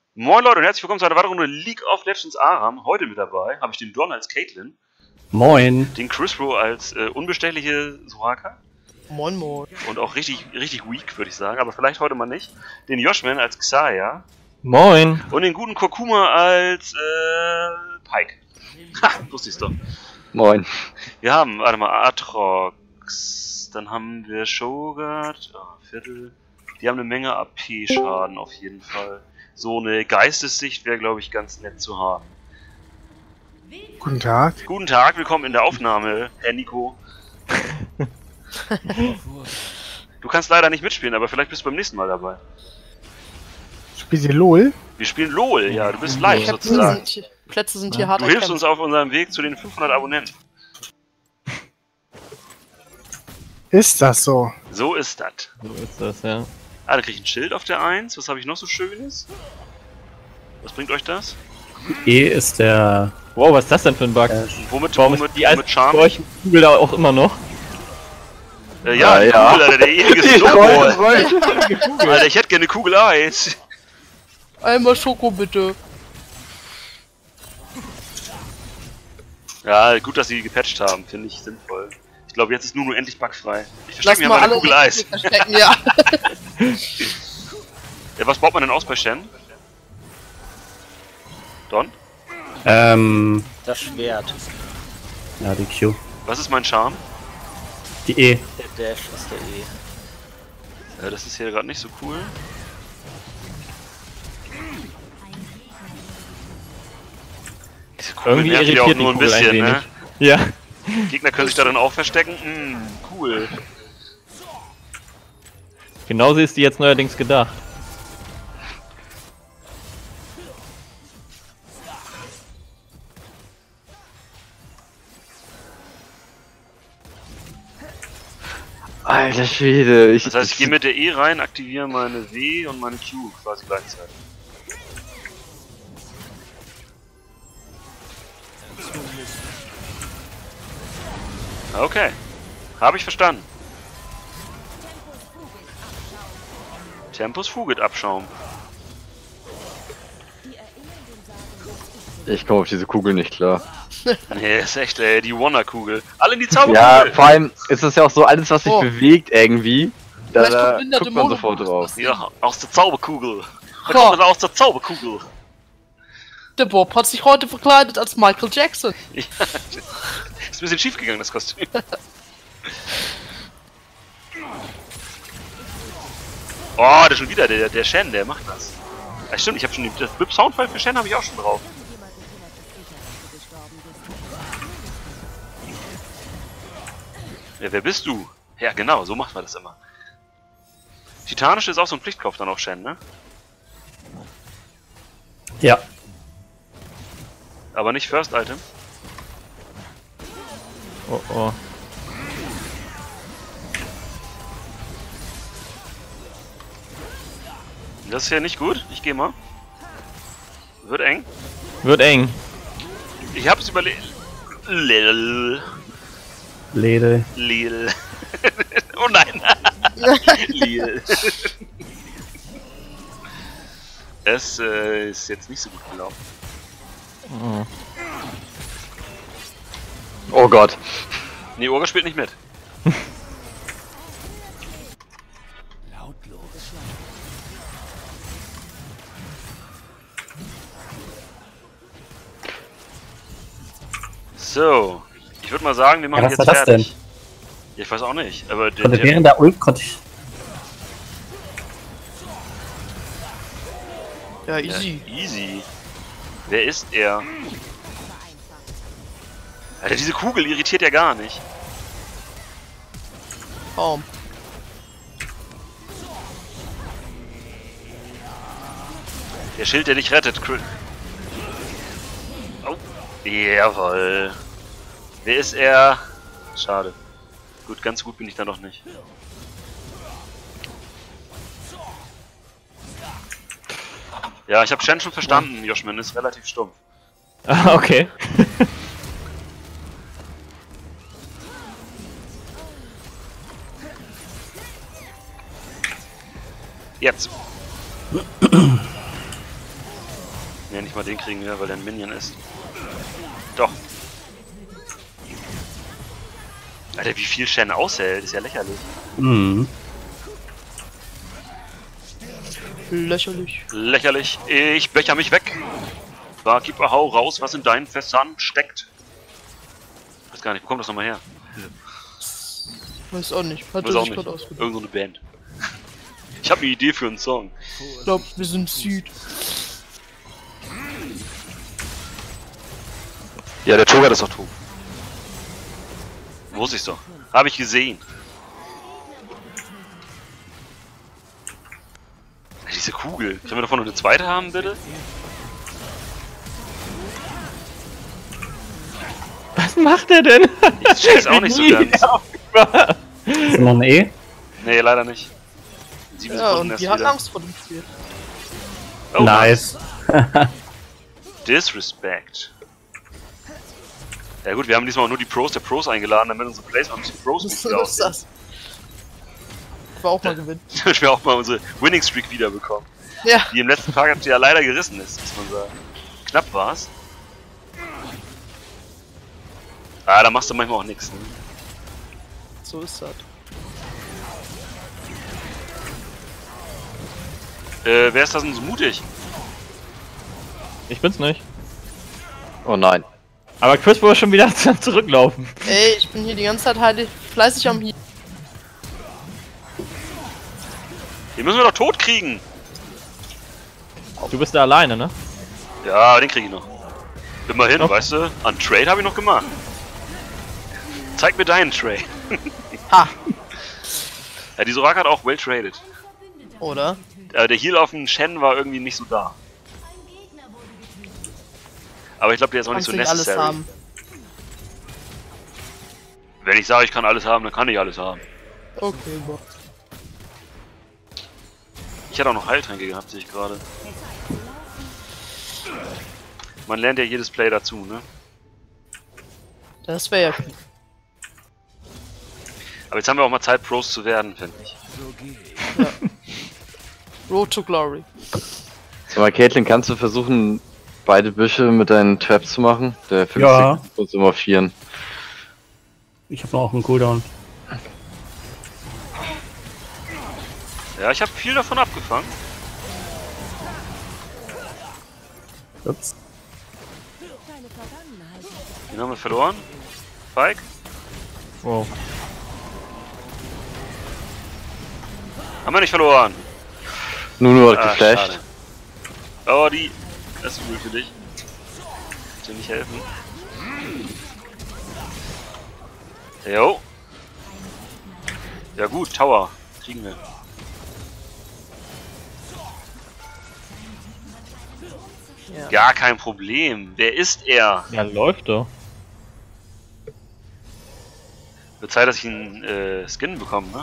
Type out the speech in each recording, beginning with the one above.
Moin Leute und herzlich willkommen zu einer weiteren Runde League of Legends Aram. Heute mit dabei habe ich den Don als Caitlyn. Moin. Den Chris-Ro als unbestechliche Soraka. Moin moin. Und auch richtig weak, würde ich sagen, aber vielleicht heute mal nicht. Den Yoshman als Xayah. Moin. Und den guten Kurkuma als Pike. Ha, wusste ich's doch. Moin. Wir haben, warte mal, Aatrox. Dann haben wir Shogat. Viertel. Die haben eine Menge AP-Schaden auf jeden Fall. So eine Geistessicht wäre, glaube ich, ganz nett zu haben. Guten Tag. Guten Tag, willkommen in der Aufnahme, Herr Nico. Du kannst leider nicht mitspielen, aber vielleicht bist du beim nächsten Mal dabei. Spielt ihr LOL? Wir spielen LOL, ja, du bist live sozusagen. Plätze sind hier hart Du hilfst erkämpft. uns auf unserem Weg zu den 500 Abonnenten. Ist das so? So ist das. So ist das, ja. Ah, da krieg ich ein Schild auf der 1. Was habe ich noch so Schönes? Was bringt euch das? E ist der. Wow, was ist das denn für ein Bug? Womit Die alten Charme? Kugel da auch immer noch? Ja, die ja. Kugel, Alter, der ewige Snowball. Alter, ich hätte gerne eine Kugel Eis. Einmal Schoko bitte. Ja, gut, dass sie gepatcht haben, finde ich sinnvoll. Ich glaube, jetzt ist Nunu endlich bugfrei. Ich Lass verstecke mir mal mal eine alle Kugel Eis. verstecken, ja. Ja, was baut man denn aus bei Shen? Don? Das Schwert. Ja, die Q. Was ist mein Charme? Die E. Der Dash ist der E. Das ist hier gerade nicht so cool. Diese Kugel Irgendwie nervt ja auch irritiert die nur ein Kugel ein bisschen, wenig. ne? Ja. Gegner können sich darin auch verstecken. Cool. Genauso ist die jetzt neuerdings gedacht. Alter Schwede, Das heißt, ich gehe mit der E rein, aktiviere meine W und meine Q quasi gleichzeitig. Okay. Habe ich verstanden. Tempus Fugit Abschaum. Ich komme auf diese Kugel nicht klar. Nee, ist echt, ey, die Wonder-Kugel. Alle in die Zauberkugel! Ja, vor allem ist es ja auch so, alles was sich Oh. bewegt irgendwie, Vielleicht da kommt behinderte guckt man Mode sofort raus. drauf. Ja, aus der Zauberkugel. Da Boah. kommt er aus der Zauberkugel. Der Bob hat sich heute verkleidet als Michael Jackson. Ja, ist ein bisschen schief gegangen, das Kostüm. Oh, der schon wieder, der Shen, der macht das. Ja, stimmt, ich habe schon das Bip-Soundfall für Shen habe ich auch schon drauf. Ja, wer bist du? Ja, genau, so macht man das immer. Titanische ist auch so ein Pflichtkauf dann auch Shen, ne? Ja. Aber nicht First Item. Oh oh. Das ist hier nicht gut. Ich gehe mal. Wird eng. Wird eng. Ich hab's überlebt. Lil. Lede. Lil. Oh nein. Lil. Es ist jetzt nicht so gut gelaufen. Oh. Oh Gott. Nee, Urga spielt nicht mit. So, ich würde mal sagen, wir machen was jetzt war das fertig. denn? Ja, ich weiß auch nicht, aber Konnte während der Ult konnte ich. Ja, ja, easy. easy. Wer ist er? Alter, diese Kugel irritiert ja gar nicht. Kaum. Der Schild, der dich rettet. Oh, jawohl. Wer ist er? Schade. Gut, ganz gut bin ich da noch nicht. Ja, ich habe Shen schon verstanden, Joshman ist relativ stumpf. Ah, okay. Jetzt. Ne, nicht mal den kriegen wir, weil der ein Minion ist. Doch. Alter, wie viel Shen aushält, ist ja lächerlich. Mhm. Lächerlich. Lächerlich. Ich becher mich weg. Barkeeper, hau raus, was in deinen Fässern steckt. Ich weiß gar nicht, wo kommt das nochmal her? Weiß auch nicht. Hat Weiß er auch sich nicht. gerade ausgedacht. Irgend so eine Band. Ich habe eine Idee für einen Song. Ich glaub, wir sind Süd. Ja, der Toga ist doch tot. Wusste ich's doch. Habe ich gesehen. Diese Kugel. Können wir davon noch eine zweite haben, bitte? Was macht er denn? Ich check's auch nicht so ganz. Ist da noch ein E? Nee, leider nicht. 7 Ja, Sekunden und erst die hatten wieder. Angst vor dem Spiel. Oh, Nice. Disrespect. Ja gut, wir haben diesmal auch nur die Pros der Pros eingeladen, damit unsere Plays auch ein bisschen Pros Was wieder ist das? Ich will auch mal gewinnen. Damit wir auch mal unsere Winning Streak wiederbekommen. Ja. Die im letzten Tag ja leider gerissen ist, muss man sagen. Knapp war's. Ah, da machst du manchmal auch nichts. Ne? So ist das. Wer ist das denn so mutig? Ich bin's nicht. Oh nein. Aber Chris wollte schon wieder zurücklaufen. Ey, ich bin hier die ganze Zeit heilig, fleißig am Heal. Den müssen wir doch tot kriegen. Du bist da alleine, ne? Ja, den krieg ich noch. Immerhin, Okay. weißt du, an Trade habe ich noch gemacht. Zeig mir deinen Trade. Ha! Ja, die Soraka hat auch well traded. Oder? Der Heal auf den Shen war irgendwie nicht so da. Aber ich glaube, der ist auch nicht Kannst so nicht alles necessary. haben. Wenn ich sage, ich kann alles haben, dann kann ich alles haben. Okay, boah. Ich hätte auch noch Heiltränke gehabt, sehe ich gerade. Man lernt ja jedes Play dazu, ne? Das wäre ja cool. Aber jetzt haben wir auch mal Zeit, Pros zu werden, finde ich. Road to Glory. Sag mal, Caitlyn, kannst du versuchen, beide Büsche mit deinen Traps zu machen? Der 50 Ja. muss immer 4. Ich habe noch einen Cooldown. Ja, ich habe viel davon abgefangen. Ups. Den haben wir verloren. Spike. Wow. Haben wir nicht verloren. Nur Ah, geflasht. schade. Oh, die. Das ist gut für dich. Ich dir nicht helfen. Jo. Ja gut, Tower. Kriegen wir. Ja. Gar kein Problem. Wer ist er? Ja, läuft doch. Wird Zeit, dass ich einen Skin bekomme, ne?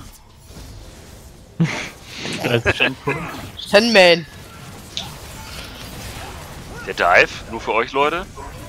Shenman. Der Dive, nur für euch Leute.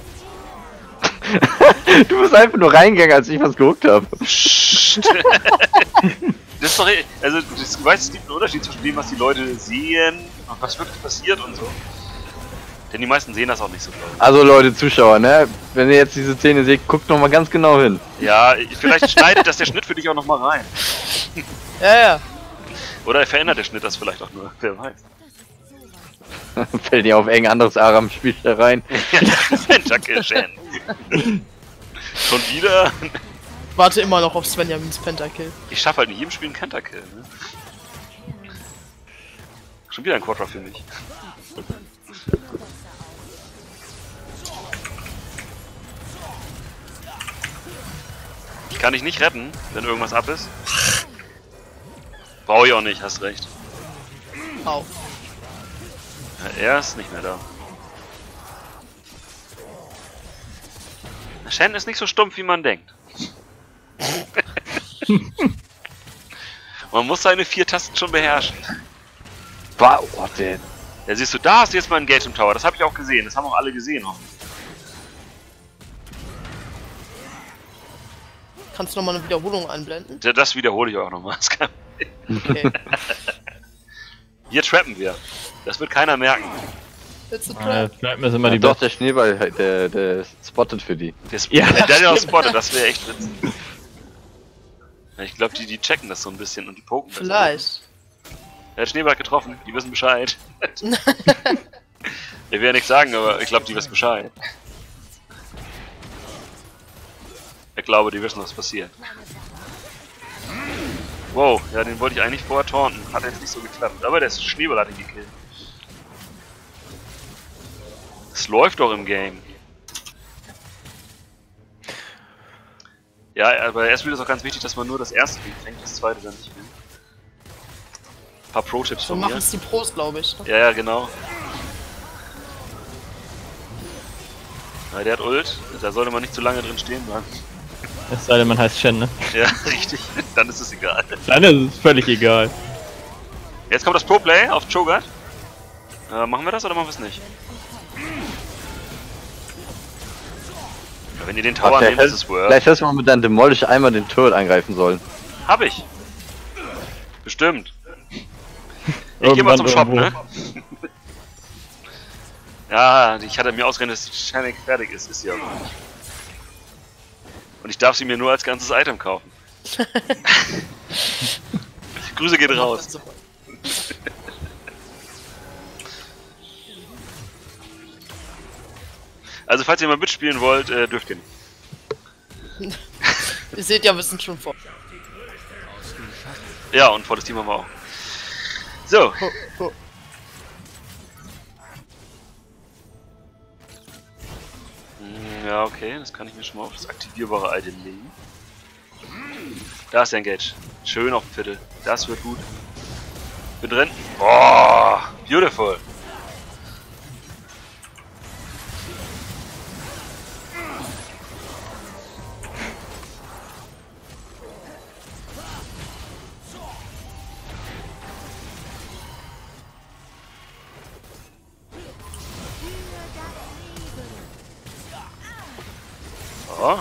Du bist einfach nur reingegangen, als ich was geguckt habe. Das ist doch, also du weißt, es gibt einen Unterschied zwischen dem, was die Leute sehen und was wirklich passiert und so. Denn die meisten sehen das auch nicht so, glaube ich. Also Leute, Zuschauer, ne? Wenn ihr jetzt diese Szene seht, guckt noch mal ganz genau hin. Ja, vielleicht schneidet das der Schnitt für dich auch nochmal rein. Ja, ja. Oder verändert der Schnitt das vielleicht auch nur, wer weiß. Fällt ihr auf eng anderes Aram-Spiel rein. Pentakill Shen. Schon wieder? Warte immer noch auf Svenjamins Pentakill. Ich schaffe halt in jedem Spiel einen Pentakill, ne? Schon wieder ein Quadra für mich. Ich kann dich nicht retten, wenn irgendwas ab ist. Brauche ich auch nicht, hast recht. Au. Ja, er ist nicht mehr da. Shen ist nicht so stumpf, wie man denkt. Man muss seine 4 Tasten schon beherrschen. Wow, what the... Ja, siehst du, da hast du jetzt mal ein Gate im Tower. Das habe ich auch gesehen. Das haben auch alle gesehen. Hoffentlich. Kannst du nochmal eine Wiederholung einblenden? Ja, das wiederhole ich auch nochmal. Okay. Hier trappen wir. Das wird keiner merken. It's a trap. Vielleicht müssen wir die Doch, der Schneeball, der spottet für die. Ja, Der hat ja auch spottet, das wäre echt witzig. Ja, ich glaube, die checken das so ein bisschen und die poken das. Vielleicht. Der hat Schneeball getroffen, die wissen Bescheid. Ich will ja nichts sagen, aber ich glaube, die wissen Bescheid. Ich glaube, die wissen, was passiert. Wow, ja, den wollte ich eigentlich vorher taunten. Hat jetzt nicht so geklappt. Aber der Schneeball hat ihn gekillt. Es läuft doch im Game. Ja, aber erst wieder ist auch ganz wichtig, dass man nur das erste Ding fängt, das zweite dann nicht will. Ein paar Pro-Tipps So von mir. machen es die Pros, glaube ich. Ja, ja, genau. Ja, der hat Ult, da sollte man nicht zu lange drin stehen bleiben. Es sei denn, man heißt Shen, ne? Ja, richtig. Dann ist es egal. Dann ist es völlig egal. Jetzt kommt das Pro-Play auf Cho'Gath. Machen wir das oder machen wir es nicht? Ja, wenn ihr den Tower nehmt, ist es worth. Vielleicht hättest du mal mit deinem Demolish einmal den Turret angreifen sollen. Hab ich. Bestimmt. Ich geh mal zum Shop, ne? Ja, ich hatte mir ausgerechnet, dass die Shiny fertig ist. Ist sie aber nicht. Und ich darf sie mir nur als ganzes Item kaufen. Grüße geht raus. Also falls ihr mal mitspielen wollt, dürft ihr nicht. Ihr seht ja, wir sind schon vor. Ja, und volles Team haben wir auch. So. Ja, okay, das kann ich mir schon mal auf das aktivierbare Item legen. Da ist der Engage. Schön auf dem Viertel. Das wird gut. Bin drin. Boah, beautiful. Oh.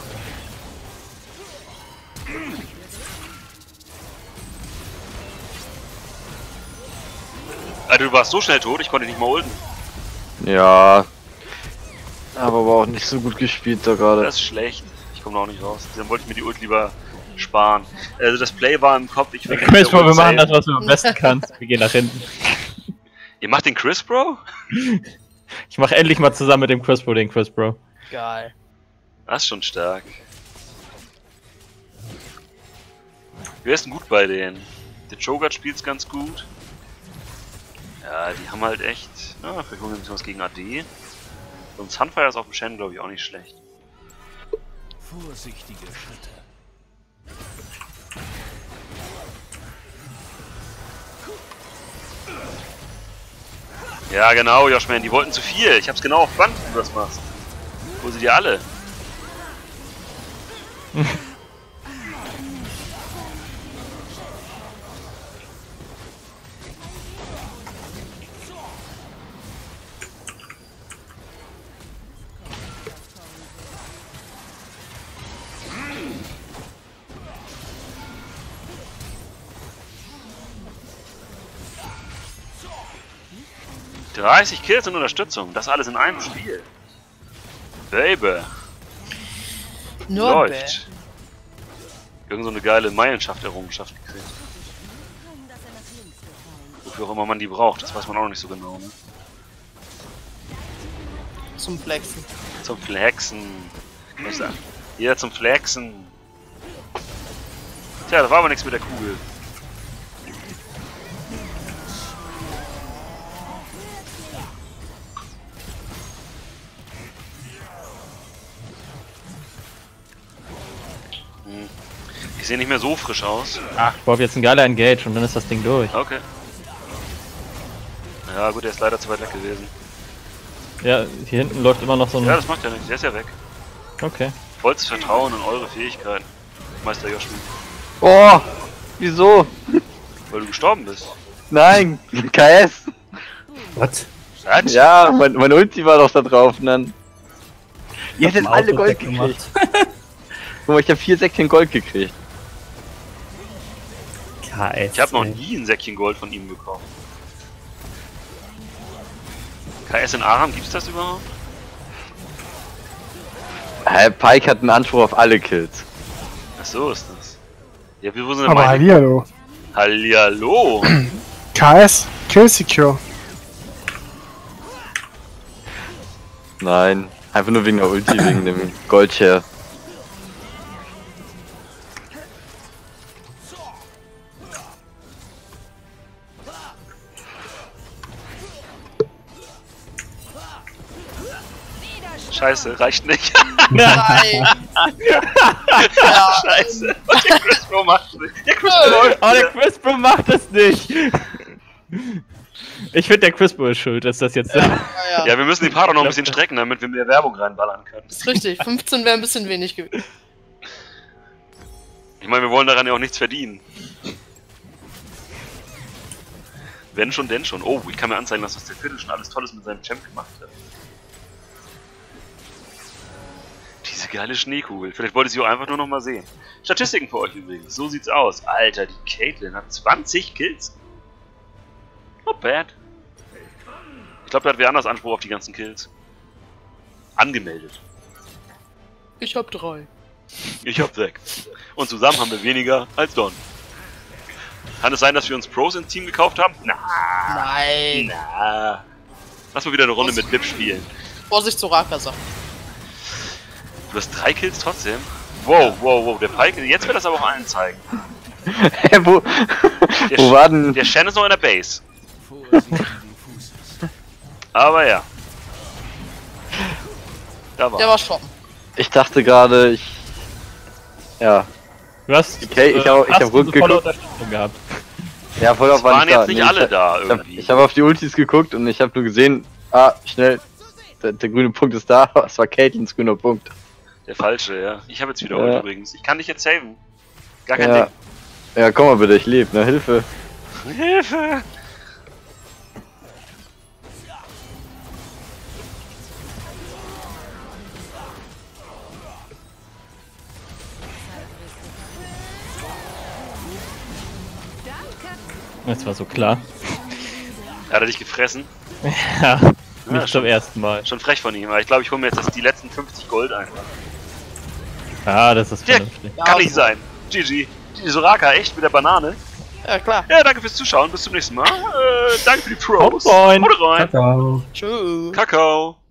Alter, du warst so schnell tot, ich konnte nicht mal ulten. Ja. Aber auch nicht so gut gespielt da gerade. Das ist schlecht. Ich komme noch nicht raus. Dann wollte ich mir die Ult lieber sparen. Also das Play war im Kopf, ich will Chris, wir machen das, was du am besten kannst. Wir gehen nach hinten. Ihr macht den Chris, Bro? Ich mach endlich mal zusammen mit dem Chris Bro den Chris Bro. Geil. Das ist schon stark. Wer ist denn gut bei denen? Der Cho'Gath spielt's ganz gut. Ja, die haben halt echt... Ja, vielleicht holen wir ein bisschen was gegen AD. Und Sunfire ist auf dem Shen, glaube ich, auch nicht schlecht. Vorsichtige Schritte. Ja, genau, Joshman, die wollten zu viel. Ich hab's genau auf Band, wie du das machst. Hol sie dir alle. ...30 Kills und Unterstützung. Das alles in einem Spiel. Baby. Nur Läuft. Irgend so eine geile Meilenschaft-Errungenschaft gekriegt. Wofür auch immer man die braucht, das weiß man auch noch nicht so genau, ne? Zum Flexen. Zum Flexen. Hier zum Flexen. Tja, da war aber nichts mit der Kugel. Ich sehe nicht mehr so frisch aus. Ach, Bob, jetzt ein geiler Engage und dann ist das Ding durch. Okay. Ja gut, der ist leider zu weit weg gewesen. Ja, hier hinten läuft immer noch so ein... Ja, das macht ja nichts, der ist ja weg. Okay. Vollstes Vertrauen in eure Fähigkeiten, Meister Yoshi. Oh! Wieso? Weil du gestorben bist. Nein! KS! Was? Was? Ja, mein Ulti war doch da drauf und dann... Ihr hättet alle Gold gekriegt. Guck mal, ich hab 4 Säckchen Gold gekriegt. KS. Ich habe noch nie ein Säckchen Gold von ihm bekommen. KS in Aram, gibt's das überhaupt? Pike hat einen Anspruch auf alle Kills. Ach so ist das. Ja, wo sind denn Aber meine? hallihallo. Hallihallo! KS, Kill Secure. Nein, einfach nur wegen der Ulti, wegen dem Goldshare. Scheiße, reicht nicht. Nein! Scheiße. Der Chris macht es nicht. Der Chris läuft. Oh, der Quizbro macht es nicht! Ich finde, der Quizbro ist schuld, dass das jetzt. Ja. Ja, wir müssen die Part auch noch ein bisschen strecken, damit wir mehr Werbung reinballern können. Ist richtig, 15 wäre ein bisschen wenig gewesen. Ich meine, wir wollen daran ja auch nichts verdienen. Wenn schon, denn schon. Oh, ich kann mir anzeigen lassen, was der Viertel schon alles Tolles mit seinem Champ gemacht hat. Diese geile Schneekugel. Vielleicht wollte ich sie auch einfach nur noch mal sehen. Statistiken für euch übrigens. So sieht's aus. Alter, die Caitlyn hat 20 Kills. Not bad. Ich glaube, da hat wer anders Anspruch auf die ganzen Kills. Angemeldet. Ich hab 3. Ich hab 6. Und zusammen haben wir weniger als Don. Kann es sein, dass wir uns Pros ins Team gekauft haben? Nein! Na. Lass mal wieder eine Runde mit Lip spielen. Vorsicht, Soraka sagt. Du hast 3 Kills trotzdem? Wow, wow, wow. Der Pike, jetzt wird das aber auch allen zeigen. wo war denn... Der Shen ist noch in der Base. Aber ja. Da war Der war shoppen. Ich dachte gerade, Ja. Du hast. Okay, ich hab rund volle geguckt. Unterstützung gehabt. Ja, voll Es auf waren jetzt nicht alle da Ich irgendwie. hab auf die Ultis geguckt und ich hab nur gesehen, schnell, der grüne Punkt ist da, es war Caitlins grüner Punkt. Der falsche, ja. Ich habe jetzt wieder Ult übrigens. Ich kann dich jetzt saven. Gar kein Ja. Ding. Ja, komm mal bitte, ich lebe, ne, Hilfe. Hilfe! Das war so klar. Hat er dich gefressen? Ja, Ja, nicht zum ersten Mal. Schon frech von ihm, aber ich glaube, ich hole mir jetzt die letzten 50 Gold einfach. Ja, das ist Ja, vernünftig. kann nicht sein. GG. Die Soraka, echt? Mit der Banane? Ja, klar. Ja, danke fürs Zuschauen. Bis zum nächsten Mal. Danke für die Pros. Haut rein. Haut rein. Ciao. Tschüss. Kakao.